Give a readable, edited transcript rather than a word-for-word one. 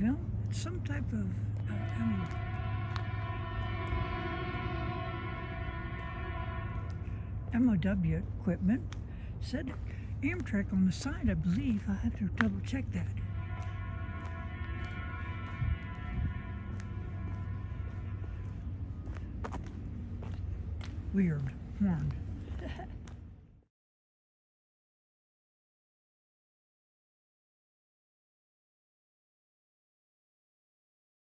Berryville. It's some type of, MOW equipment. Said Amtrak on the side, I believe. I have to double check that. Weird horn.